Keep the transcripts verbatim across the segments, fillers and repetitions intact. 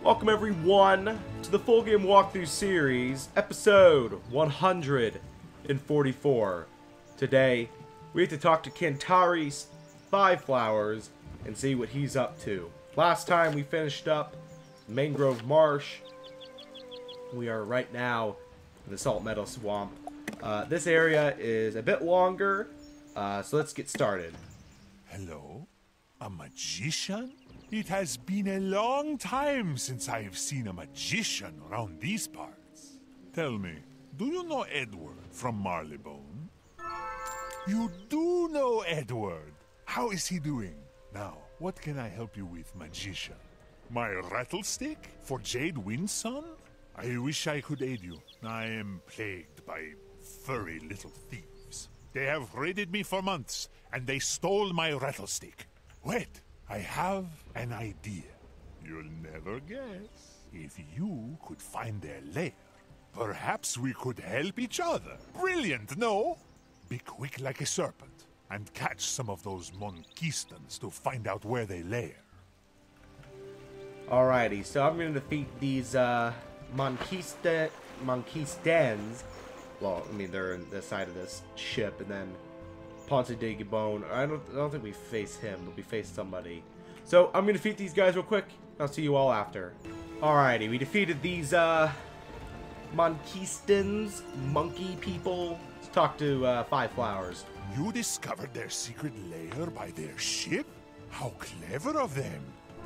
Welcome everyone to the full game walkthrough series, episode one hundred forty-four. Today, we have to talk to Kantari's Five Flowers and see what he's up to. Last time we finished up Mangrove Marsh. We are right now in the Salt Meadow Swamp. Uh, this area is a bit longer, uh, so let's get started. Hello? A magician? It has been a long time since I have seen a magician around these parts. Tell me, do you know Edward from Marleybone? You do know Edward! How is he doing? Now, what can I help you with, magician? My rattlestick for Jade Windson? I wish I could aid you. I am plagued by furry little thieves. They have raided me for months, and they stole my rattlestick. Wait, I have an idea. You'll never guess. If you could find their lair, perhaps we could help each other. Brilliant, no? Be quick like a serpent, and catch some of those Monkistans to find out where they lair. Alrighty, so I'm going to defeat these, uh, Monkista Monkistans. Well, I mean, they're in the side of this ship, and then Ponce de Gabon. I don't, I don't think we face him, but we face somebody. So, I'm going to defeat these guys real quick. I'll see you all after. Alrighty, we defeated these, uh, Monkistans, monkey people. Let's talk to, uh, Five Flowers. You discovered their secret lair by their ship? How clever of them!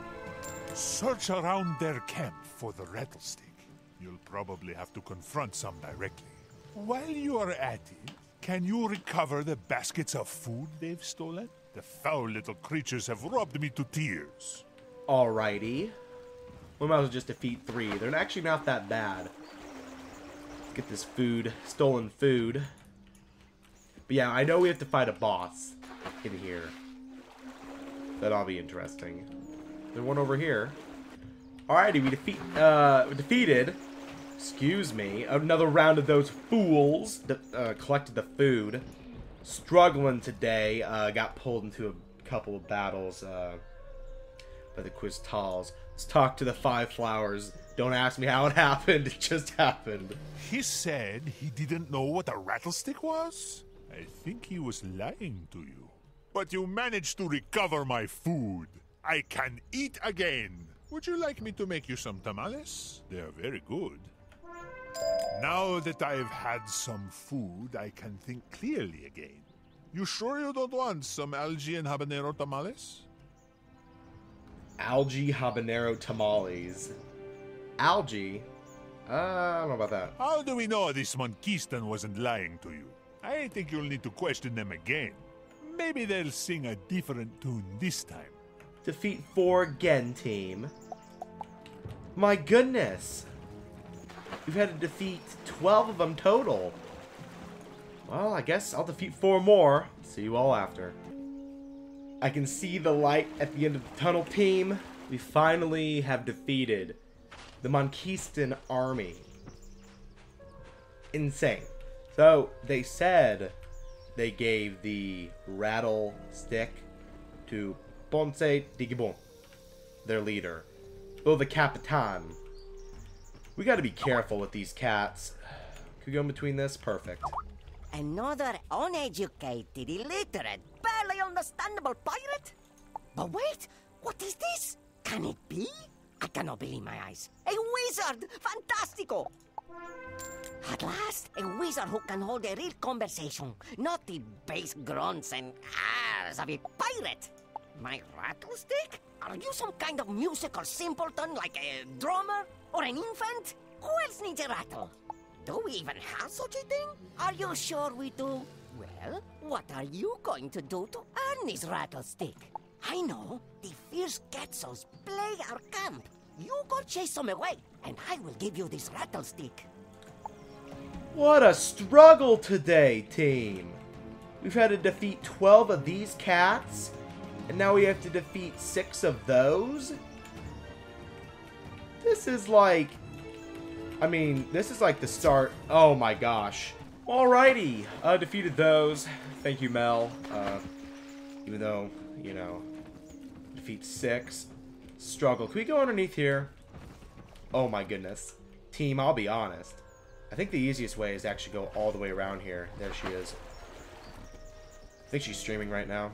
Search around their camp for the rattlestick. You'll probably have to confront some directly. While you are at it, can you recover the baskets of food they've stolen? The foul little creatures have robbed me to tears. Alrighty. We might as well just defeat three. They're actually not that bad. Let's get this food. Stolen food. But yeah, I know we have to fight a boss in here. That'll be interesting. There's one over here. Alrighty, we defeat, uh, defeated, excuse me, another round of those fools that uh, collected the food. Struggling today, uh, got pulled into a couple of battles uh, by the Quistals. Let's talk to the Five Flowers. Don't ask me how it happened, it just happened. He said he didn't know what a rattlestick was? I think he was lying to you. But you managed to recover my food. I can eat again. Would you like me to make you some tamales? They are very good. Now that I've had some food, I can think clearly again. You sure you don't want some algae and habanero tamales? Algae habanero tamales. Algae? Uh, I don't know about that. How do we know this Monkistan wasn't lying to you? I think you'll need to question them again. Maybe they'll sing a different tune this time. Defeat four again, team. My goodness. We've had to defeat twelve of them total. Well, I guess I'll defeat four more. See you all after. I can see the light at the end of the tunnel, team. We finally have defeated the Monkistan army. Insane. So, they said they gave the rattle stick to Ponce de Gabon, their leader. Oh, the Capitan. We gotta be careful with these cats. Could we go in between this? Perfect. Another uneducated, illiterate, barely understandable pirate? But wait, what is this? Can it be? I cannot believe my eyes. A wizard! Fantastico! At last, a wizard who can hold a real conversation, not the base grunts and ahs of a pirate. My rattlestick? Are you some kind of musical simpleton like a drummer or an infant? Who else needs a rattle? Do we even have such a thing? Are you sure we do? Well, what are you going to do to earn this rattlestick? I know, the fierce Quetzals plague our camp. You go chase them away, and I will give you this rattlestick. What a struggle today, team. We've had to defeat twelve of these cats, and now we have to defeat six of those? This is like... I mean, this is like the start... Oh my gosh. Alrighty. Uh, defeated those. Thank you, Mel. Uh, even though, you know, defeat six. Struggle. Can we go underneath here? Oh my goodness. Team, I'll be honest. I think the easiest way is to actually go all the way around here. There she is. I think she's streaming right now.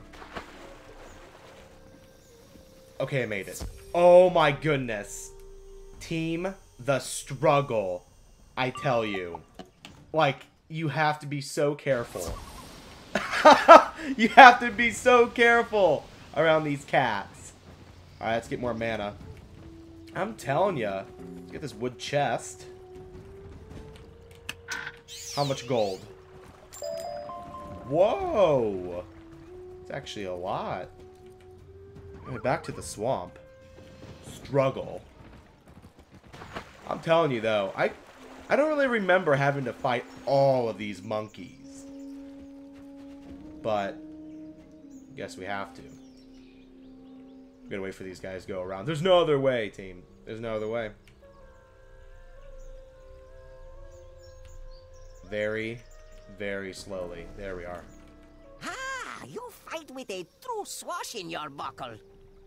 Okay, I made it. Oh my goodness. Team, the struggle. I tell you. Like, you have to be so careful. You have to be so careful around these cats. Alright, let's get more mana. I'm telling ya. Let's get this wood chest. How much gold? Whoa! It's actually a lot. Anyway, back to the swamp. Struggle. I'm telling you though, I I don't really remember having to fight all of these monkeys. But I guess we have to. We're gonna wait for these guys to go around. There's no other way, team. There's no other way. Very, very slowly. There we are. Ah, you fight with a true swash in your buckle.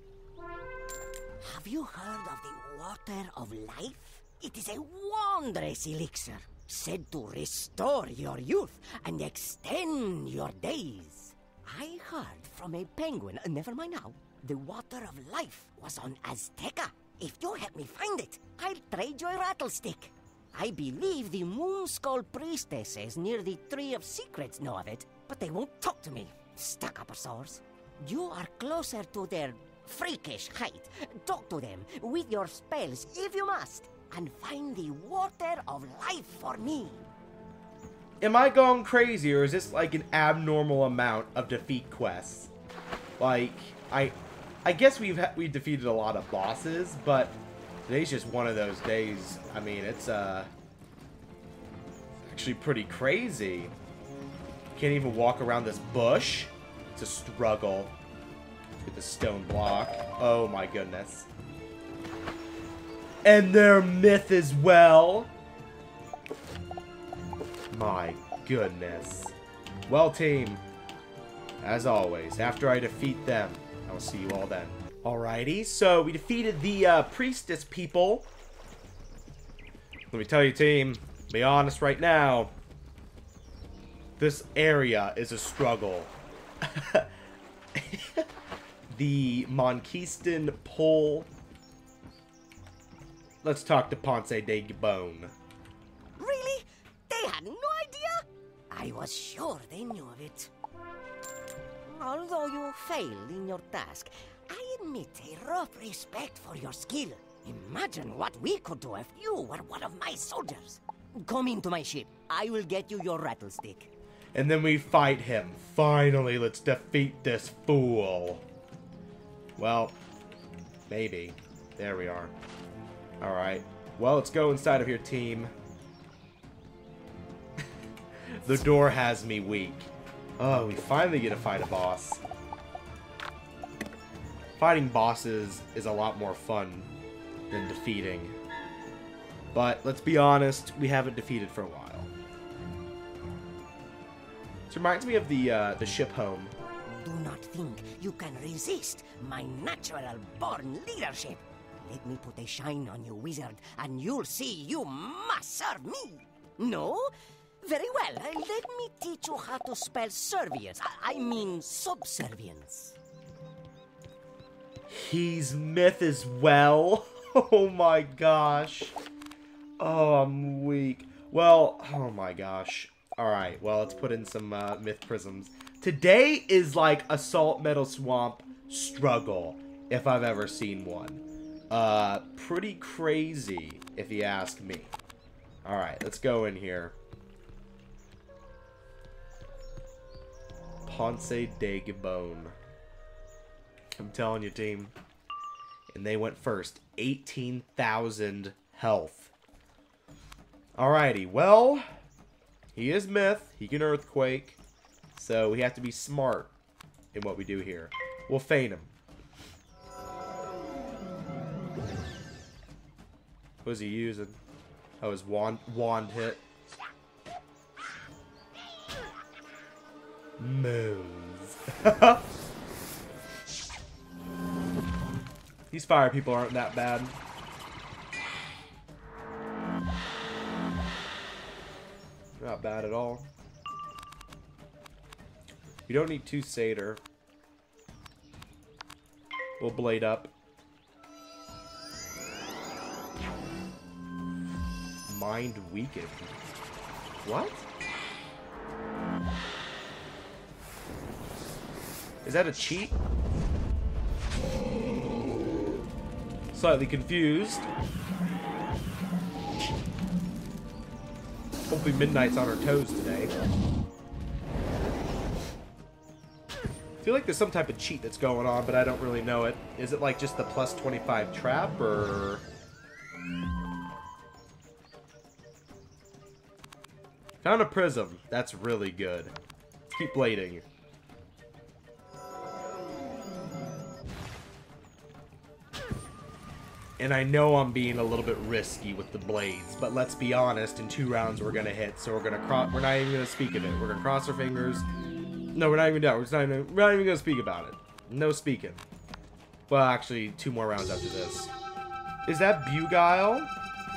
Have you heard of the water of life? It is a wondrous elixir, said to restore your youth and extend your days. I heard from a penguin, uh, never mind now, the water of life was on Azteca. If you help me find it, I'll trade your rattlestick. I believe the Moon Skull priestesses near the Tree of Secrets know of it, but they won't talk to me. Stuck-upper-sores. You are closer to their freakish height. Talk to them with your spells if you must, and find the water of life for me. Am I going crazy, or is this like an abnormal amount of defeat quests? Like, I, I guess we've ha we've defeated a lot of bosses, but today's just one of those days. I mean, it's uh, actually pretty crazy. Can't even walk around this bush. It's a struggle. Get the stone block. Oh my goodness. And their myth as well. My goodness. Well, team, as always, after I defeat them, I will see you all then. Alrighty, so we defeated the uh, priestess people. Let me tell you, team, be honest right now, this area is a struggle. The Monquistan Pole. Let's talk to Ponce de Gabon. Really? They had no idea? I was sure they knew of it. Although you failed in your task, I admit a rough respect for your skill. Imagine what we could do if you were one of my soldiers. Come into my ship. I will get you your rattlestick. And then we fight him. Finally, let's defeat this fool. Well, maybe. There we are. Alright. Well, let's go inside of here, team. The door has me weak. Oh, we finally get to fight a boss. Fighting bosses is a lot more fun than defeating. But, let's be honest, we haven't defeated for a while. This reminds me of the, uh, the ship home. Do not think you can resist my natural-born leadership. Let me put a shine on you, wizard, and you'll see you must serve me. No? Very well. Let me teach you how to spell servience. I, I mean subservience. He's myth as well. Oh my gosh. Oh, I'm weak. Well, oh my gosh. Alright, well, let's put in some uh, myth prisms. Today is like a Salt Meadow Swamp struggle, if I've ever seen one. Uh, pretty crazy, if you ask me. Alright, let's go in here. Ponce de Gabon. I'm telling you, team. And they went first. eighteen thousand health. Alrighty, well, he is myth. He can earthquake. So we have to be smart in what we do here. We'll feign him. What was he using? Oh, his wand, wand hit. Moons. These fire people aren't that bad. bad at all. You don't need two Satyr. We'll blade up. Mind weakened. What? Is that a cheat? Slightly confused. Hopefully Midnight's on her toes today. I feel like there's some type of cheat that's going on, but I don't really know it. Is it like just the plus twenty-five trap, or... Found a prism. That's really good. Let's keep blading. And I know I'm being a little bit risky with the blades, but let's be honest, in two rounds we're gonna hit, so we're gonna cross. We're not even gonna speak of it. We're gonna cross our fingers. No, we're not even done. We're, just not even, we're not even gonna speak about it. No speaking. Well, actually, two more rounds after this. Is that Beguile?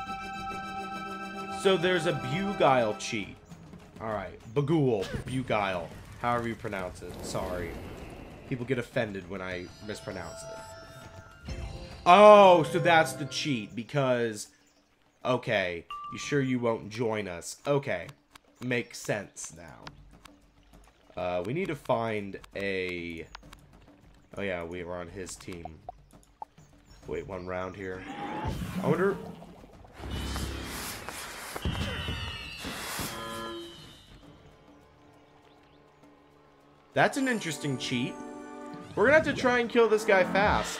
So there's a Beguile cheat. Alright. Beguile. Beguile. However you pronounce it. Sorry. People get offended when I mispronounce it. Oh, so that's the cheat, because... Okay. You sure you won't join us? Okay. Makes sense now. Uh, we need to find a... Oh yeah, we were on his team. Wait, one round here. I wonder... That's an interesting cheat. We're gonna have to try and kill this guy fast.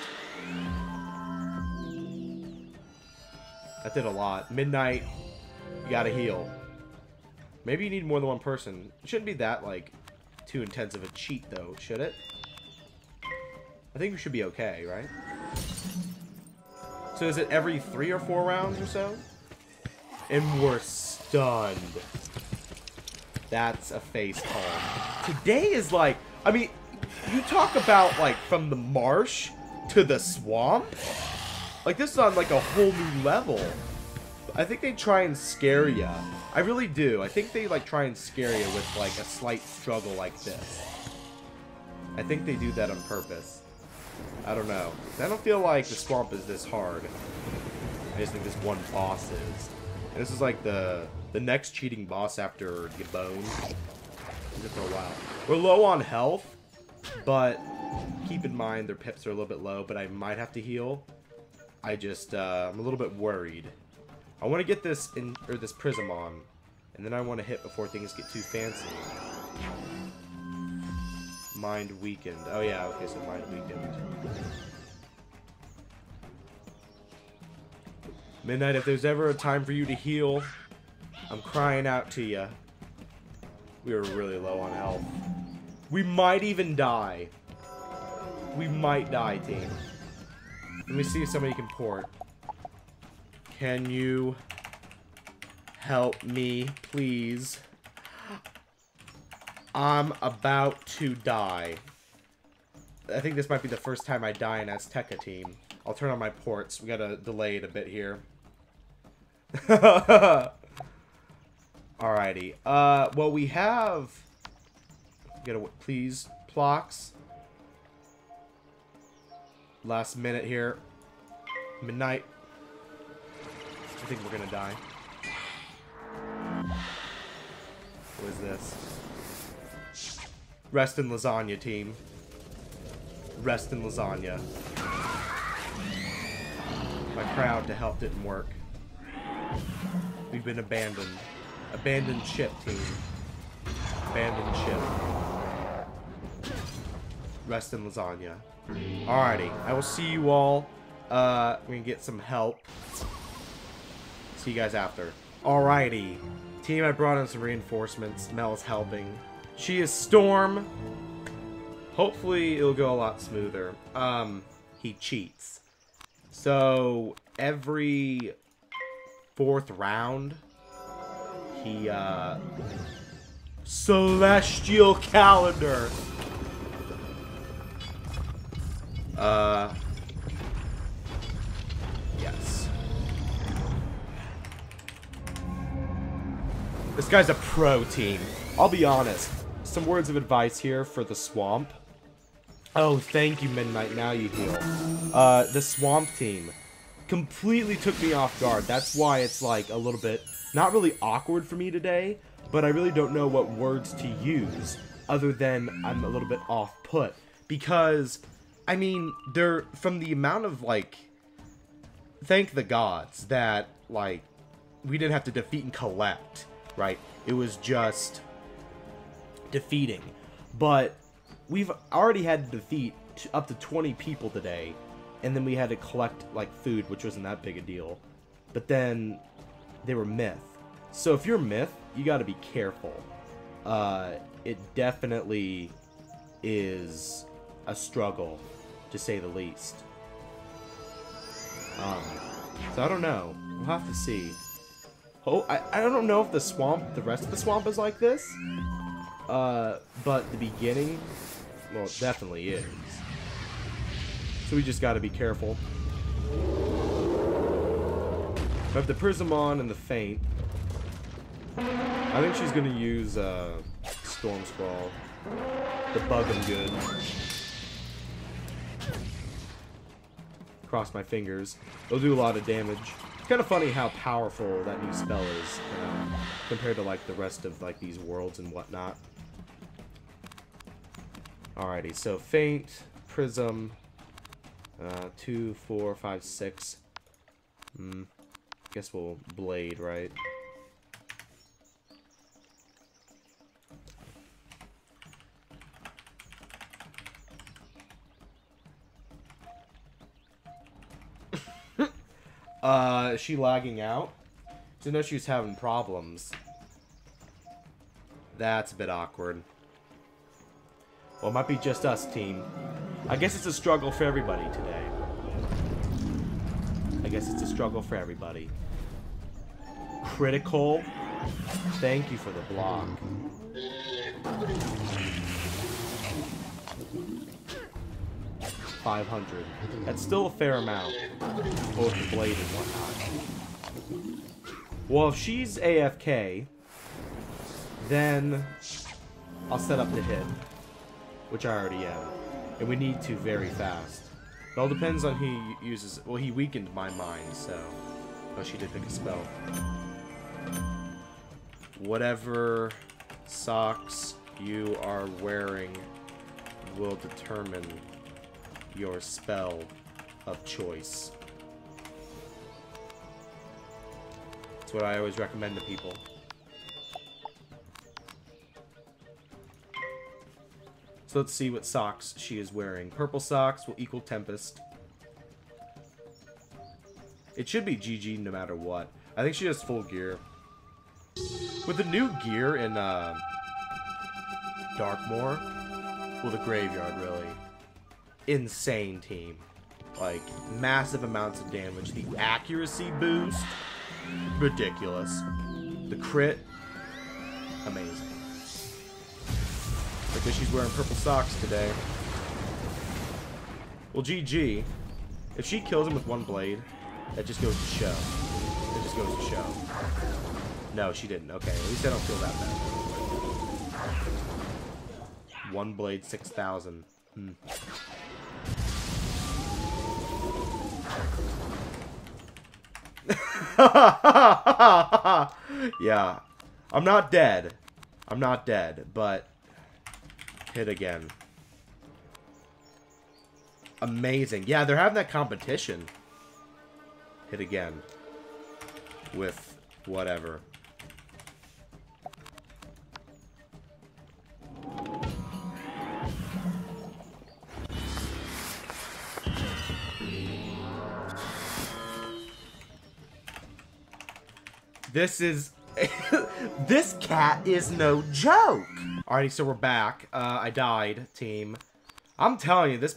That did a lot. Midnight, you gotta heal. Maybe you need more than one person. It shouldn't be that, like, too intense of a cheat, though, should it? I think we should be okay, right? So is it every three or four rounds or so? And we're stunned. That's a face palm. Today is like, I mean, you talk about, like, from the marsh to the swamp. Like, this is on, like, a whole new level. I think they try and scare you. I really do. I think they, like, try and scare you with, like, a slight struggle like this. I think they do that on purpose. I don't know. I don't feel like the swamp is this hard. I just think this one boss is. And this is, like, the... The next cheating boss after Gabone. Been for a while. We're low on health, but keep in mind their pips are a little bit low, but I might have to heal. I just, uh, I'm a little bit worried. I want to get this in, or this prism on, and then I want to hit before things get too fancy. Mind weakened. Oh yeah, okay, so mind weakened. Midnight, if there's ever a time for you to heal, I'm crying out to you. We were really low on health. We might even die. We might die, team. Let me see if somebody can port. Can you help me, please? I'm about to die. I think this might be the first time I die in Azteca, team. I'll turn on my ports. We gotta delay it a bit here. Alrighty. Uh, well, we have... Get a, please, Plox. Last minute here. Midnight. I think we're gonna die. What is this? Rest in lasagna, team. Rest in lasagna. My crowd to help didn't work. We've been abandoned. Abandoned ship, team. Abandoned ship. Rest in lasagna. Alrighty. I will see you all. Uh, we can get some help. See you guys after. Alrighty. Team, I brought in some reinforcements. Mel is helping. She is Storm. Hopefully, it'll go a lot smoother. Um, he cheats. So, every fourth round... He, uh... Celestial Calendar! Uh... Yes. This guy's a pro team. I'll be honest. Some words of advice here for the swamp. Oh, thank you, Midnight. Now you heal. Uh, the swamp team completely took me off guard. That's why it's like a little bit, not really awkward for me today, but I really don't know what words to use other than I'm a little bit off put. Because, I mean, they're, from the amount of, like, thank the gods that, like, we didn't have to defeat and collect, right? It was just defeating. But we've already had to defeat up to twenty people today, and then we had to collect, like, food, which wasn't that big a deal. But then they were myth. So if you're myth, you gotta be careful. Uh, it definitely is a struggle, to say the least. Um, so I don't know. We'll have to see. Oh, I, I don't know if the swamp, the rest of the swamp is like this. Uh, but the beginning, well, it definitely is. So we just gotta be careful. I have the Prismon and the Feint. I think she's gonna use, uh, Storm Scroll to bug him good. Cross my fingers. It'll do a lot of damage. It's kind of funny how powerful that new spell is, uh, compared to, like, the rest of, like, these worlds and whatnot. Alrighty, so Feint, Prism, uh, two, four, five, six. Hmm. Guess we'll Blade, right? Uh, is she lagging out? I know she was having problems. That's a bit awkward. Well, it might be just us, team. I guess it's a struggle for everybody today. I guess it's a struggle for everybody. Critical. Thank you for the block. five hundred. That's still a fair amount. Both the blade and whatnot. Well, if she's A F K, then I'll set up the hit, which I already am. And we need to very fast. It all depends on who he uses. Well, he weakened my mind, so. Oh, she did pick a spell. Whatever socks you are wearing will determine your spell of choice. That's what I always recommend to people. So let's see what socks she is wearing. Purple socks will equal Tempest. It should be G G no matter what. I think she has full gear. With the new gear in uh, Darkmoor, well, the Graveyard, really. Insane team. Like, massive amounts of damage. The accuracy boost, ridiculous. The crit, amazing. Because she's wearing purple socks today. Well, G G. If she kills him with one blade, that just goes to show. It just goes to show. No, she didn't. Okay, at least I don't feel that bad. One blade, six thousand. Hmm. Yeah. I'm not dead. I'm not dead, but hit again. Amazing. Yeah, they're having that competition. Hit again. With whatever. This is... this cat is no joke! Alrighty, so we're back. Uh, I died, team. I'm telling you, this...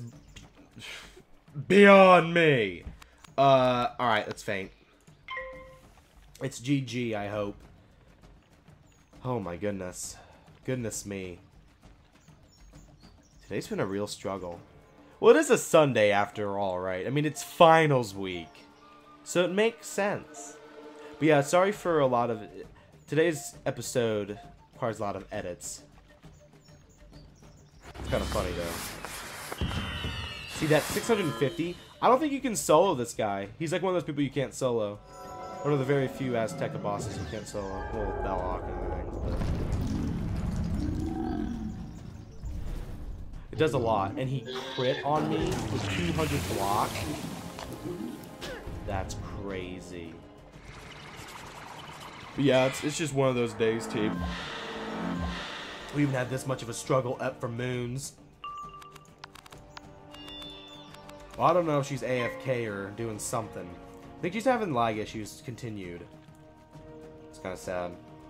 beyond me! Uh, alright, let's Feint. It's G G, I hope. Oh my goodness. Goodness me. Today's been a real struggle. Well, it is a Sunday after all, right? I mean, it's finals week. So it makes sense. But yeah, sorry for a lot of... today's episode requires a lot of edits. It's kind of funny, though. See, that six hundred fifty? I don't think you can solo this guy. He's like one of those people you can't solo. One of the very few Azteca bosses you can't solo. Well, Belloc and other things, but... It does a lot. And he crit on me with two hundred block. That's crazy. But yeah, it's, it's just one of those days, team. We even had this much of a struggle up for moons. Well, I don't know if she's A F K or doing something. I think she's having lag issues continued. It's kind of sad.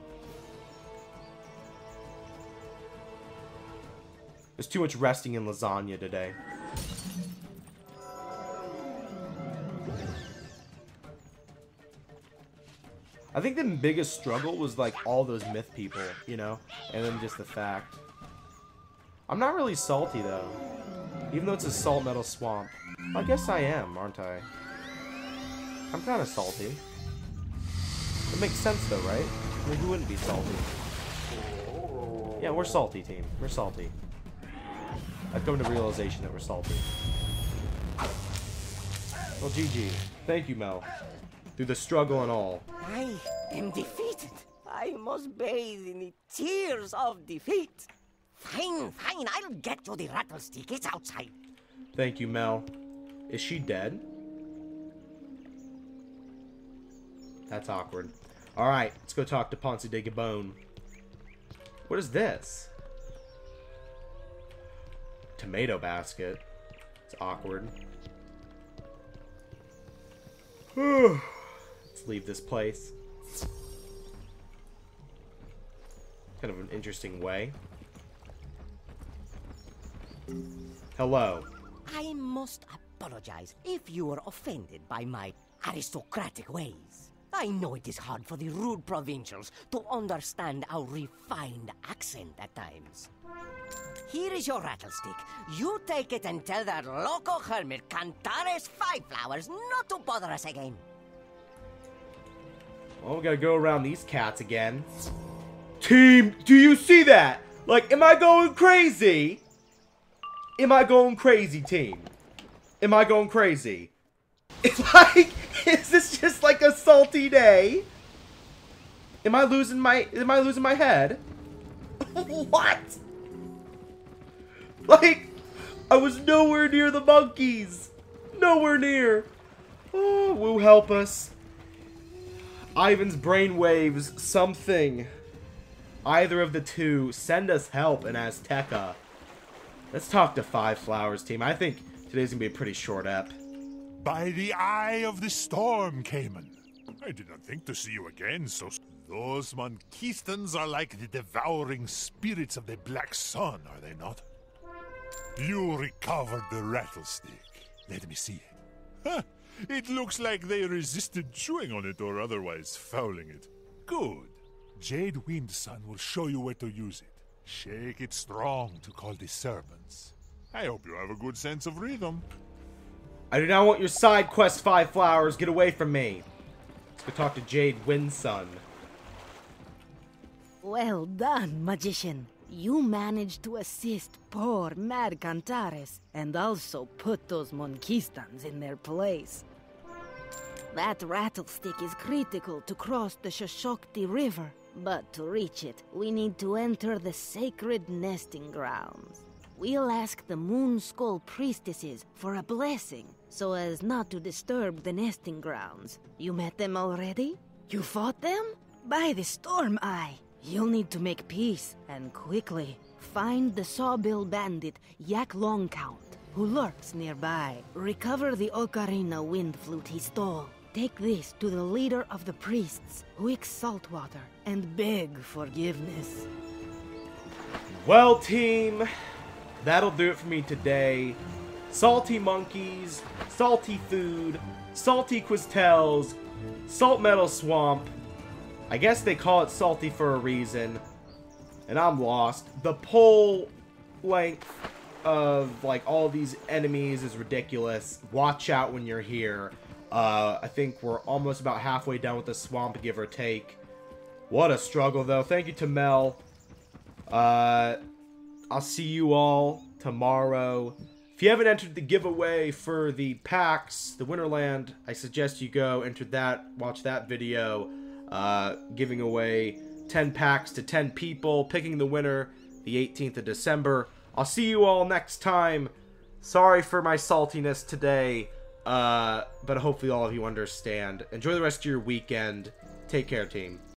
There's too much resting in lasagna today. I think the biggest struggle was like all those myth people, you know? And then just the fact. I'm not really salty though. Even though it's a salt metal swamp. I guess I am, aren't I? I'm kind of salty. It makes sense though, right? I mean, who wouldn't be salty? Yeah, we're salty, team. We're salty. I've come to the realization that we're salty. Well, G G. Thank you, Mel. Through the struggle and all. I am defeated. I must bathe in the tears of defeat. Fine, fine, I'll get you the rattlestick. It's outside. Thank you, Mel. Is she dead? That's awkward. Alright, let's go talk to Ponce de Gabon. What is this? Tomato basket. It's awkward. Let's leave this place. Kind of an interesting way. Hello. I must apologize if you were offended by my aristocratic ways. I know it is hard for the rude provincials to understand our refined accent at times. Here is your rattlestick. You take it and tell that local hermit Cantares Five Flowers not to bother us again. Well, we gotta go around these cats again. Team, do you see that? Like, am I going crazy? Am I going crazy, team? Am I going crazy? It's like, is this just like a salty day? Am I losing my, am I losing my head? What? Like, I was nowhere near the monkeys. Nowhere near. Oh, Woo, help us. Ivan's brainwaves, something. Either of the two, send us help in Azteca. Let's talk to Five Flowers, team. I think today's gonna be a pretty short ep. By the eye of the storm, Cayman. I did not think to see you again, so... Those Monquistans are like the devouring spirits of the Black Sun, are they not? You recovered the rattlestick. Let me see. Huh. It looks like they resisted chewing on it or otherwise fouling it. Good. Jade Windsun will show you where to use it. Shake it strong to call the serpents. I hope you have a good sense of rhythm. I do not want your side quest, Five Flowers. Get away from me. Let's go talk to Jade Windsun. Well done, magician. You managed to assist poor Mad Cantares, and also put those Monquistans in their place. That rattlestick is critical to cross the Shoshokti River, but to reach it, we need to enter the sacred nesting grounds. We'll ask the Moon Skull priestesses for a blessing, so as not to disturb the nesting grounds. You met them already? You fought them? By the Storm Eye. You'll need to make peace, and quickly. Find the Sawbill bandit, Yak Longcount, who lurks nearby. Recover the Ocarina wind flute he stole. Take this to the leader of the priests, Wick Saltwater, and beg forgiveness. Well, team, that'll do it for me today. Salty monkeys, salty food, salty Quistels, salt metal swamp. I guess they call it salty for a reason. And I'm lost. The pole length of like all these enemies is ridiculous. Watch out when you're here. Uh, I think we're almost about halfway done with the swamp, give or take. What a struggle, though. Thank you to Mel. Uh, I'll see you all tomorrow. If you haven't entered the giveaway for the packs, the Winterland, I suggest you go enter that, watch that video, uh, giving away ten packs to ten people, picking the winner the eighteenth of December. I'll see you all next time. Sorry for my saltiness today, uh, but hopefully all of you understand. Enjoy the rest of your weekend. Take care, team.